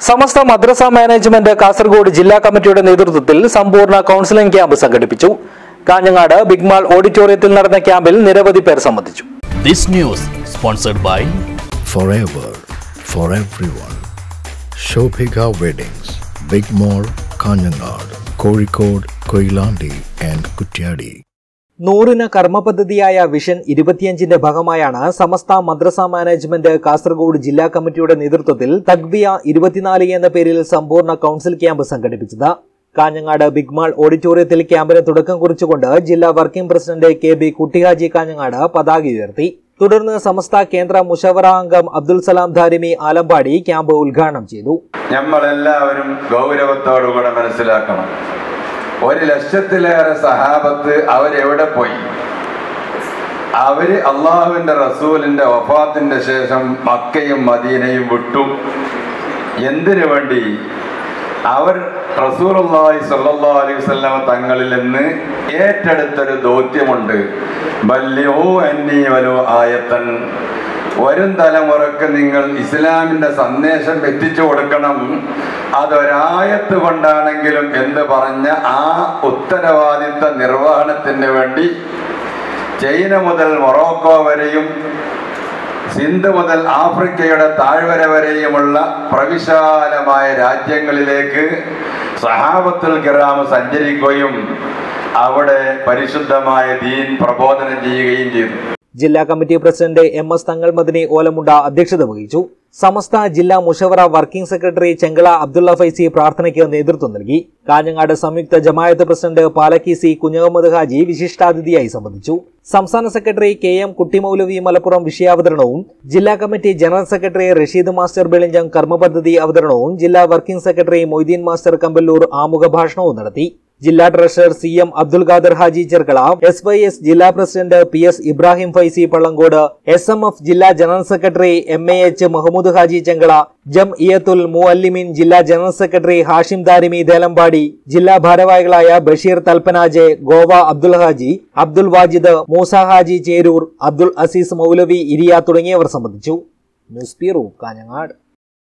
സമസ്ത മദ്രസ management Kasaragod ജില്ലാ കമ്മിറ്റിയുടെ നേതൃത്വത്തിൽ സമ്പൂർണ്ണ കൗൺസിലിംഗ് ക്യാമ്പ് സംഘടിപ്പിച്ചു. കാഞ്ഞങ്ങാട് ബിഗ് മാൾ ഓഡിറ്റോറിയത്തിൽ നടന്ന ക്യാമ്പിൽ നിരവധി പേർ സംബന്ധിച്ചു. This news sponsored by Forever for everyone. Shobhika Weddings, Big Mall, Kanjangad, Kozhikode, Koilandi and Kutyadi. 100 കർമ്മപദ്ധതിയായ വിഷൻ 25ന്റെ ഭാഗമായാണ് സമസ്ത മദ്രസ മാനേജ്മെന്റ് കാസർഗോഡ് ജില്ലാ കമ്മിറ്റിയുടെ നേതൃത്വത്തിൽ തക്ബിയ 24 എന്ന പേരിൽ സമ്പൂർണ്ണ കൗൺസിൽ ക്യാമ്പ് സംഘടിപ്പിച്ചത്. കാഞ്ഞങ്ങാട് ബിഗ് മാൾ ഓഡിറ്റോറിയത്തിൽ ക്യാമ്പിന് തുടക്കം കുറിച്ചുകൊണ്ട് ജില്ലാ working president KB Kuttihaji Kanhangad പതാക ഉയർത്തി. തുടർന്ന് സമസ്ത കേന്ദ്ര മുഷവറ അംഗം അബ്ദുൽ സലാം ധാരിമി ആലമ്പാടി ക്യാമ്പ് ഉദ്ഘാടനം ചെയ്തു. നമ്മളെല്ലാവരും ഗൗരവത്തോടുകൂടെ മനസ്സിലാക്കണം, 1 ലക്ഷത്തിലേറെ സഹാബത്ത് അവരെവിടെ പോയി? അവര് അള്ളാഹുവിന്റെ റസൂലിന്റെ വഫാത്തിന്റെ ശേഷം മക്കയും മദീനയും വിട്ടു. എന്തിനു വേണ്ടി? അവർ റസൂലുള്ളാഹി സ്വല്ലല്ലാഹു അലൈഹി വസല്ലം തങ്ങളിൽ നിന്ന് ഏറ്റെടുത്തൊരു ദൗത്യമുണ്ട്. ബല്ലിഉ അന്നി വലു ആയത്തൻ, വരും തലമുറക്ക് നിങ്ങൾ ഇസ്ലാമിന്റെ സന്ദേശം എത്തിച്ചു കൊടുക്കണം, അതൊരായത്ത് കൊണ്ടാണെങ്കിലും എന്ന് പറഞ്ഞ ആ ഉത്തരവാദിത്ത നിർവഹണത്തിന് വേണ്ടി ചൈന മുതൽ മൊറോക്കോ വരെയും സിന്ധ് മുതൽ ആഫ്രിക്കയുടെ താഴ്വര വരെയുമുള്ള പ്രവിശാലമായ രാജ്യങ്ങളിലേക്ക് സഹാബത്തുൽ കിറാം സഞ്ചരിക്കുകയും അവിടെ പരിശുദ്ധമായ ദീൻ പ്രബോധനം ചെയ്യുകയും ചെയ്തു. ജില്ലാ കമ്മിറ്റി പ്രസിഡന്റ് MS തങ്ങൾ മദനി ഓലമുണ്ട അധ്യക്ഷത വഹിച്ചു. സമസ്ത ജില്ലാ മുഷവറ വർക്കിംഗ് സെക്രട്ടറി ചെങ്കള അബ്ദുള്ള ഫൈസി പ്രാർത്ഥനയ്ക്ക് നേതൃത്വം നൽകി. കാഞ്ഞങ്ങാട് സംയുക്ത ജമാഅത്ത് പ്രസിഡന്റ് പാലക്കി C കുഞ്ഞഹമ്മദ് ഹാജി വിശിഷ്ടാതിഥിയായി സംബന്ധിച്ചു. സംസ്ഥാന സെക്രട്ടറി KM കുട്ടിമൗലവി മലപ്പുറം വിഷയാവതരണവും, ജില്ലാ committee general secretary Rasheed master Belinjam കർമ്മപദ്ധതി അവതരണവും, ജില്ലാ working secretary Moideen master Kamballur ആമുഖ ഭാഷണവും നടത്തി. ജില്ലാ treasurer CM Abdul Khader Haji Cherkala, SYS ജില്ലാ president PS Ibrahim Faizi Pallangod, SMF ജില്ലാ general secretary MAH Muhammed Haji Chengala, Jamiyyathul Muallimeen ജില്ലാ ജനറൽ സെക്രട്ടറി ഹാഷിം ദാരിമി ദേലമ്പാടി, ജില്ലാ ഭാരവാഹികളായ ബഷീർ തൽപ്പനാജെ, ഗോവ അബ്ദുൽ ഹാജി, അബ്ദുൽ വാജിദ്, മൂസ ഹാജി ചേരൂർ, അബ്ദുൽ അസീസ് മൗലവി ഇരിയ തുടങ്ങിയവർ സംബന്ധിച്ചു. News bureau, Kanhangad.